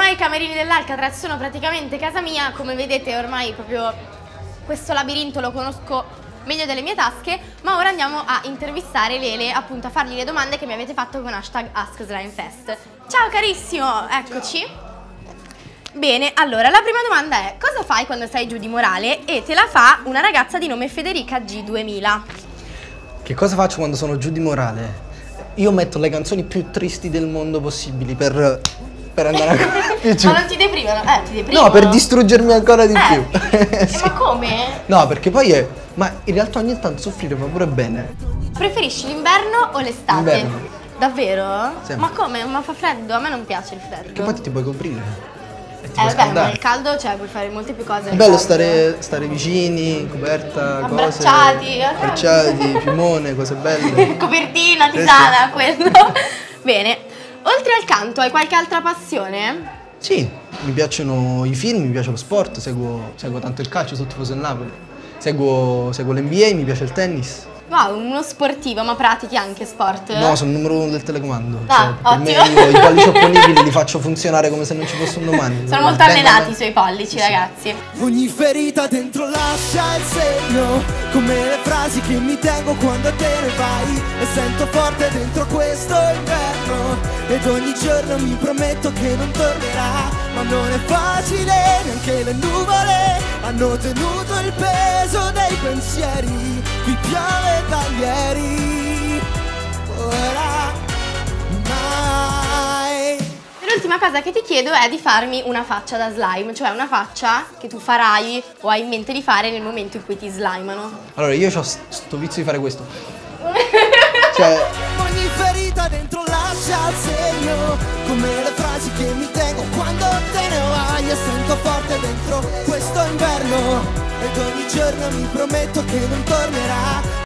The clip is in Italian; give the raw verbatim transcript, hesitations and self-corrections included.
ormai i camerini dell'Alcatraz sono praticamente casa mia, come vedete ormai proprio questo labirinto lo conosco meglio delle mie tasche, ma ora andiamo a intervistare Lele, appunto a fargli le domande che mi avete fatto con hashtag AskSlimeFest. Ciao carissimo, eccoci. Bene, allora la prima domanda è: cosa fai quando sei giù di morale? E te la fa una ragazza di nome Federica G duemila. Che cosa faccio quando sono giù di morale? Io metto le canzoni più tristi del mondo possibili per, per andare ancora più giù. Ma non ti deprimono? Eh, ti deprimono? No, per distruggermi ancora di eh. più. Eh, sì. Ma come? No, perché poi è... Ma in realtà ogni tanto soffrire fa pure bene. Preferisci l'inverno o l'estate? L'inverno. Davvero? Sempre. Ma come? Ma fa freddo? A me non piace il freddo. Che poi ti puoi coprire. E ti Eh puoi vabbè, ma scaldare. nel caldo cioè puoi fare molte più cose. È bello stare, stare vicini, coperta, abbracciati, cose, abbracciati, piumone, cose belle. Copertina, Sì, tisana, sì. quello. Bene. Oltre al canto, hai qualche altra passione? Sì, mi piacciono i film, mi piace lo sport, seguo, seguo tanto il calcio sotto Tifoso del Napoli. Seguo, seguo l'N B A, mi piace il tennis. Wow, uno sportivo, ma pratichi anche sport? No, sono il numero uno del telecomando. Ah, cioè, per ottimo. me io i pollici opponibili li faccio funzionare come se non ci fosse un domani. Sono molto allenati i suoi pollici, sì, ragazzi. Ogni ferita dentro lascia il segno, come le frasi che mi tengo quando te ne vai. E sento forte dentro questo inverno, ed ogni giorno mi prometto che non tornerà. Ma non è facile, neanche le nuvole hanno tenuto il peso dei pensieri. Qui piove da ieri, ora mai. L'ultima cosa che ti chiedo è di farmi una faccia da slime, cioè una faccia che tu farai o hai in mente di fare nel momento in cui ti slimano. Allora, io ho sto vizio di fare questo. Cioè... Ogni ferita dentro lascia il segno, come le frasi che mi tengo quando te ne vai. E sento forte dentro questo inverno, ed ogni giorno mi prometto che non tornerà.